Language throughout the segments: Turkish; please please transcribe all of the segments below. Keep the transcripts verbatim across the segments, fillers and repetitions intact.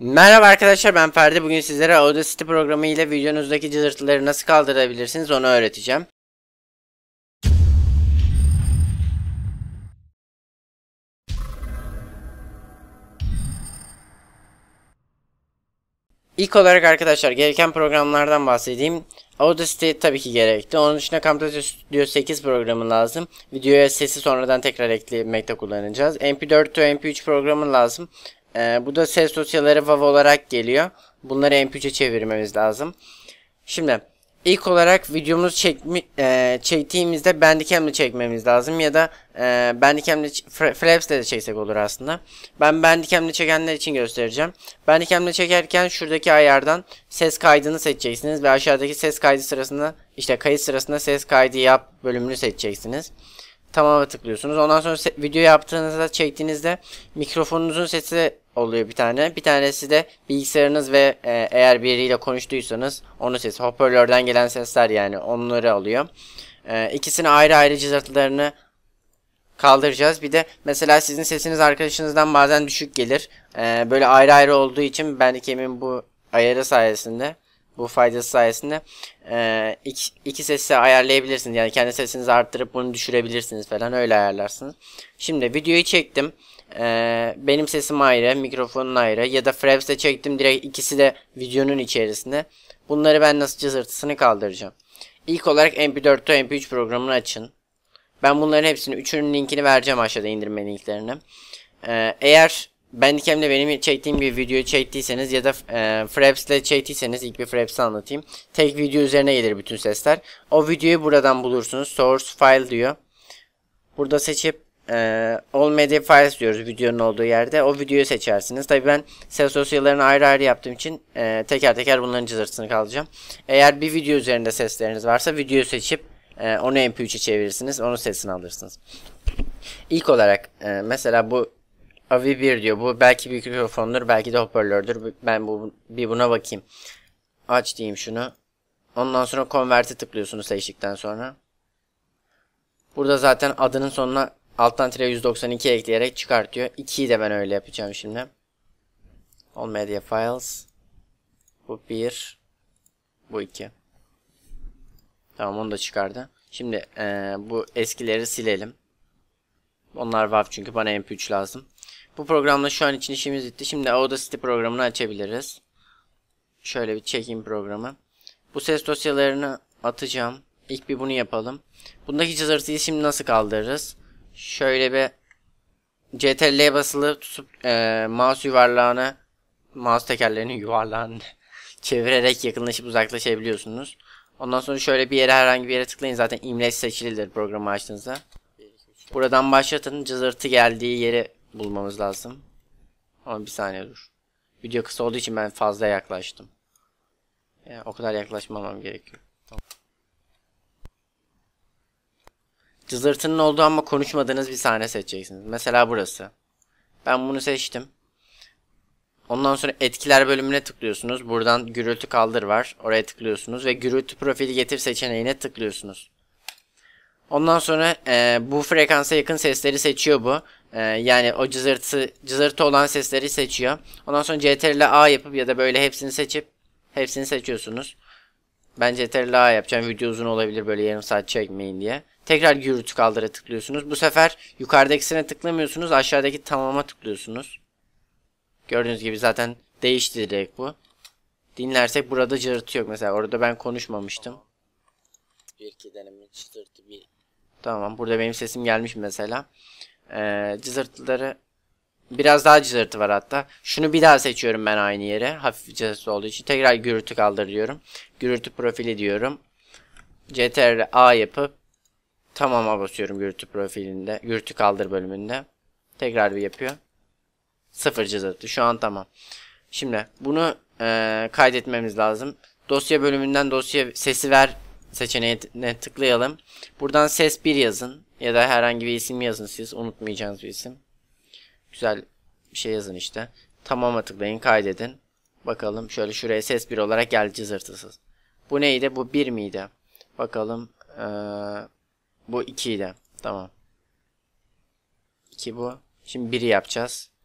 Merhaba arkadaşlar, ben Ferdi. Bugün sizlere Audacity programı ile videonuzdaki cızırtıları nasıl kaldırabilirsiniz onu öğreteceğim. İlk olarak arkadaşlar gereken programlardan bahsedeyim. Audacity tabii ki gerekli. Onun dışında Camtasia Studio sekiz programı lazım. Videoya sesi sonradan tekrar eklemekte kullanacağız. M P dört to M P üç programı lazım. Ee, bu da ses dosyaları WAV olarak geliyor. Bunları M P üç'e çevirmemiz lazım. Şimdi ilk olarak videomuzu çekmi, e, çektiğimizde Bandicam'le çekmemiz lazım ya da e, Bandicam'le Fraps'le de çeksek olur aslında. Ben Bandicam'le çekenler için göstereceğim. Bandicam'le çekerken şuradaki ayardan ses kaydını seçeceksiniz ve aşağıdaki ses kaydı sırasında işte kayıt sırasında ses kaydı yap bölümünü seçeceksiniz. Tamam'a tıklıyorsunuz. Ondan sonra video yaptığınızda, çektiğinizde mikrofonunuzun sesi oluyor bir tane. Bir tanesi de bilgisayarınız ve e, eğer biriyle konuştuysanız onun sesi. Hoparlörden gelen sesler, yani onları alıyor. E, ikisini ayrı ayrı cızırtılarını kaldıracağız. Bir de mesela sizin sesiniz arkadaşınızdan bazen düşük gelir. E, böyle ayrı ayrı olduğu için Bandicam'in bu ayarı sayesinde, bu faydası sayesinde e, iki, iki sesi ayarlayabilirsiniz. Yani kendi sesinizi arttırıp bunu düşürebilirsiniz falan, öyle ayarlarsınız. Şimdi videoyu çektim. E, benim sesim ayrı, mikrofonun ayrı ya da Fraps'te çektim, direkt ikisi de videonun içerisinde. Bunları ben nasıl cızırtısını kaldıracağım. İlk olarak M P dört to M P üç programını açın. Ben bunların hepsini, üçünün linkini vereceğim aşağıda, indirme linklerini. E, eğer Bandicam'le benim çektiğim bir videoyu çektiyseniz ya da e, Fraps'le çektiyseniz, ilk bir Fraps'i anlatayım. Tek video üzerine gelir bütün sesler. O videoyu buradan bulursunuz. Source file diyor. Burada seçip e, All Media Files diyoruz videonun olduğu yerde. O videoyu seçersiniz. Tabii ben ses dosyalarını ayrı ayrı yaptığım için e, teker teker bunların cızırtısını kalacağım. Eğer bir video üzerinde sesleriniz varsa videoyu seçip e, onu M P üç'e çevirirsiniz. Onun sesini alırsınız. İlk olarak e, mesela bu A V bir diyor. Bu belki bir mikrofondur, belki de hoparlördür. Ben bu bir buna bakayım. Aç diyeyim şunu. Ondan sonra Convert'e tıklıyorsunuz seçtikten sonra. Burada zaten adının sonuna alttan tire yüz doksan iki ekleyerek çıkartıyor. ikiyi de ben öyle yapacağım şimdi. All Media Files. Bu bir. Bu iki. Tamam, onu da çıkardı. Şimdi ee, bu eskileri silelim. Onlar WAV çünkü bana M P üç lazım. Bu programla şu an için işimiz bitti. Şimdi Audacity programını açabiliriz. Şöyle bir çekeyim programı. Bu ses dosyalarını atacağım. İlk bir bunu yapalım. Bundaki cızırtıyı şimdi nasıl kaldırırız? Şöyle bir C T R L'ye basılı tutup e, mouse yuvarlağını, mouse tekerlerinin yuvarlağını çevirerek yakınlaşıp uzaklaşabiliyorsunuz. Ondan sonra şöyle bir yere, herhangi bir yere tıklayın. Zaten imleç seçilidir programı açtığınızda. Buradan başlatın. Cızırtı geldiği yeri bulmamız lazım. Ama bir saniye dur. Video kısa olduğu için ben fazla yaklaştım. Yani o kadar yaklaşmamam gerekiyor. Tamam. Cızırtının olduğu ama konuşmadığınız bir sahne seçeceksiniz. Mesela burası. Ben bunu seçtim. Ondan sonra etkiler bölümüne tıklıyorsunuz. Buradan gürültü kaldır var. Oraya tıklıyorsunuz ve gürültü profili getir seçeneğine tıklıyorsunuz. Ondan sonra e, bu frekansa yakın sesleri seçiyor bu. E, yani o cızırtı, cızırtı olan sesleri seçiyor. Ondan sonra C T R L A yapıp ya da böyle hepsini seçip hepsini seçiyorsunuz. Ben C T R L A yapacağım. Video uzun olabilir, böyle yarım saat çekmeyin diye. Tekrar gürültü kaldıra tıklıyorsunuz. Bu sefer yukarıdakisine tıklamıyorsunuz. Aşağıdaki tamama tıklıyorsunuz. Gördüğünüz gibi zaten değişti direkt bu. Dinlersek burada cızırtı yok. Mesela orada ben konuşmamıştım. Bir iki deneme cızırtı bir. Tamam, burada benim sesim gelmiş mesela. Ee, cızırtıları biraz daha cızırtı var hatta. Şunu bir daha seçiyorum ben aynı yere. Hafif cızırtı olduğu için. Tekrar gürültü kaldır diyorum. Gürültü profili diyorum. C T R A yapıp tamama basıyorum gürültü profilinde. Gürültü kaldır bölümünde. Tekrar bir yapıyor. Sıfır cızırtı. Şu an tamam. Şimdi bunu e, kaydetmemiz lazım. Dosya bölümünden dosya sesi ver seçeneğine tıklayalım. Buradan ses bir yazın. Ya da herhangi bir isim yazın siz. Unutmayacağınız bir isim. Güzel bir şey yazın işte. Tamama tıklayın, kaydedin. Bakalım şöyle, şuraya ses bir olarak geldi cızırtısız. Bu neydi? Bu bir miydi? Bakalım. Ee, bu ikiydi. Tamam. iki bu. Şimdi biri yapacağız.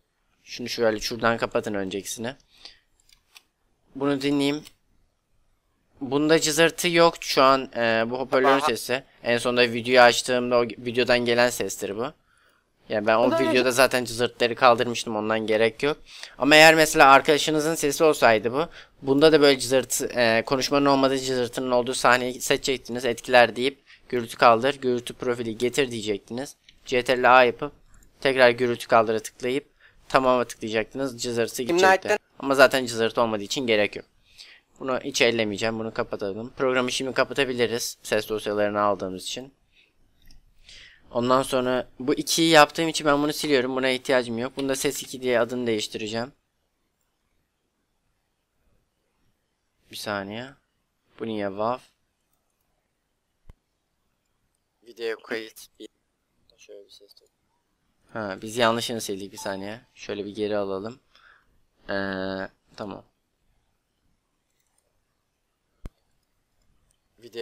Şunu şöyle şuradan kapatın öncekisini. Bunu dinleyeyim. Bunda cızırtı yok şu an, e, bu hoparlörün sesi. En sonunda videoyu açtığımda o videodan gelen sestir bu. Yani ben o, o videoda zaten cızırtları kaldırmıştım, ondan gerek yok. Ama eğer mesela arkadaşınızın sesi olsaydı bu. Bunda da böyle cızırtı, e, konuşmanın olmadığı cızırtının olduğu sahneyi seçecektiniz. Etkiler deyip gürültü kaldır, gürültü profili getir diyecektiniz. Ctrl A yapıp tekrar gürültü kaldıra tıklayıp tamama tıklayacaktınız. Cızırtı gidecekti. Ama zaten cızırtı olmadığı için gerek yok. Bunu hiç ellemeyeceğim. Bunu kapatalım. Programı şimdi kapatabiliriz. Ses dosyalarını aldığımız için. Ondan sonra bu ikiyi yaptığım için ben bunu siliyorum. Buna ihtiyacım yok. Bunda ses iki diye adını değiştireceğim. Bir saniye. Bu niye wav? Video kayıt. Şöyle bir ses. Ha, biz yanlışını sildik, bir saniye. Şöyle bir geri alalım. Ee, tamam. Video.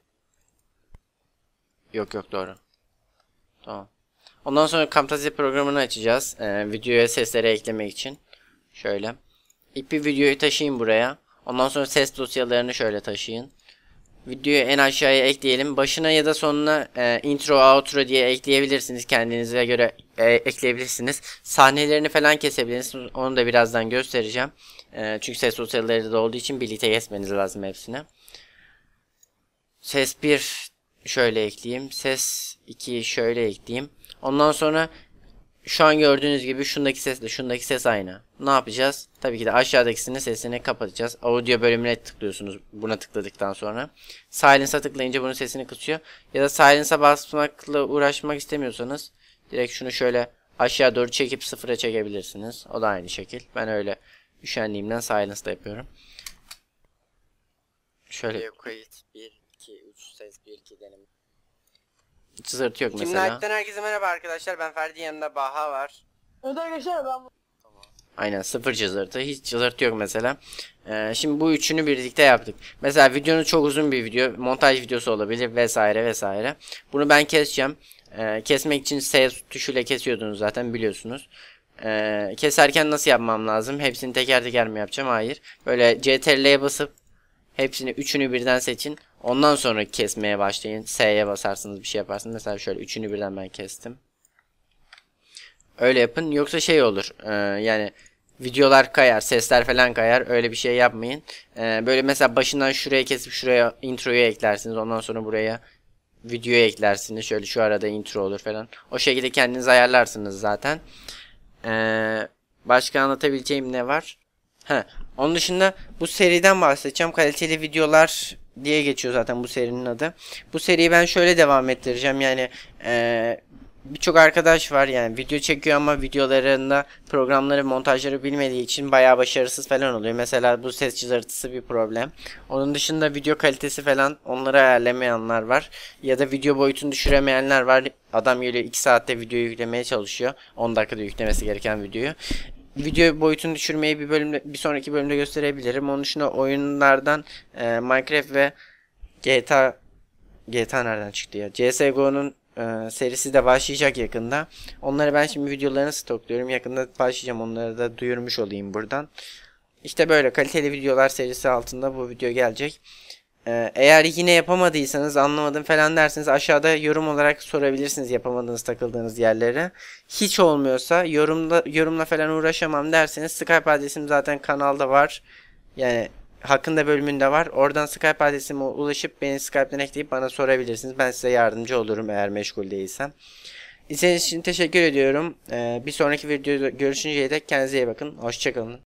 Yok yok, doğru. Tamam. Ondan sonra Camtasia programını açacağız. Ee, videoya sesleri eklemek için. Şöyle. İlk bir videoyu taşıyın buraya. Ondan sonra ses dosyalarını şöyle taşıyın. Videoyu en aşağıya ekleyelim. Başına ya da sonuna e, intro, outro diye ekleyebilirsiniz. Kendinize göre e, ekleyebilirsiniz. Sahnelerini falan kesebilirsiniz. Onu da birazdan göstereceğim. E, çünkü ses dosyaları da olduğu için birlikte kesmeniz lazım hepsini. Ses bir şöyle ekleyeyim. Ses ikiyi şöyle ekleyeyim. Ondan sonra şu an gördüğünüz gibi şundaki sesle şundaki ses aynı. Ne yapacağız? Tabii ki de aşağıdakisinin sesini kapatacağız. Audio bölümüne tıklıyorsunuz buna tıkladıktan sonra. Silence'a tıklayınca bunun sesini kısıyor. Ya da Silence'a basmakla uğraşmak istemiyorsanız direkt şunu şöyle aşağı doğru çekip sıfıra çekebilirsiniz. O da aynı şekil. Ben öyle üşendiğimden Silence'da yapıyorum. Şöyle kayıt bir iki üç ses bir iki deneme. Cızırtı yok mesela. Kimlikten herkese merhaba arkadaşlar. Ben Ferdi, yanında Baha var. Evet arkadaşlar, ben tamam. Aynen, sıfır cızırtı. Hiç cızırtı yok mesela. Ee, şimdi bu üçünü birlikte yaptık. Mesela videonun çok uzun bir video. Montaj videosu olabilir vesaire vesaire. Bunu ben keseceğim. Ee, kesmek için S tuşuyla kesiyordunuz zaten, biliyorsunuz. Ee, keserken nasıl yapmam lazım? Hepsini teker teker mi yapacağım? Hayır. Böyle Ctrl'ye basıp hepsini üçünü birden seçin. Ondan sonra kesmeye başlayın. S'ye basarsınız, bir şey yaparsınız. Mesela şöyle üçünü birden ben kestim. Öyle yapın. Yoksa şey olur. E, yani videolar kayar, sesler falan kayar. Öyle bir şey yapmayın. E, böyle mesela başından şuraya kesip şuraya introyu eklersiniz. Ondan sonra buraya videoyu eklersiniz. Şöyle şu arada intro olur falan. O şekilde kendiniz ayarlarsınız zaten. E, başka anlatabileceğim ne var? He, onun dışında bu seriden bahsedeceğim. Kaliteli videolar diye geçiyor zaten bu serinin adı. Bu seriyi ben şöyle devam ettireceğim. Yani e, birçok arkadaş var, yani video çekiyor ama videolarında programları, montajları bilmediği için bayağı başarısız falan oluyor. Mesela bu ses cızırtısı bir problem. Onun dışında video kalitesi falan, onları ayarlamayanlar var. Ya da video boyutunu düşüremeyenler var. Adam geliyor iki saatte videoyu yüklemeye çalışıyor. on dakikada yüklemesi gereken videoyu. Video boyutunu düşürmeyi bir bölümde, bir sonraki bölümde gösterebilirim. Onun dışında oyunlardan e, Minecraft ve G T A G T A nereden çıktı ya? C S G O'nun e, serisi de başlayacak yakında. Onları ben şimdi videolarını stokluyorum. Yakında başlayacağım. Onları da duyurmuş olayım buradan. İşte böyle kaliteli videolar serisi altında bu video gelecek. Ee, eğer yine yapamadıysanız, anlamadım falan derseniz aşağıda yorum olarak sorabilirsiniz yapamadığınız, takıldığınız yerlere. Hiç olmuyorsa yorumda yorumla falan uğraşamam derseniz Skype adresim zaten kanalda var. Yani hakkında bölümünde var. Oradan Skype adresime ulaşıp beni Skype'den ekleyip bana sorabilirsiniz. Ben size yardımcı olurum eğer meşgul değilsem. İzlediğiniz için teşekkür ediyorum. Ee, bir sonraki videoda görüşünceye dek kendinize iyi bakın. Hoşçakalın.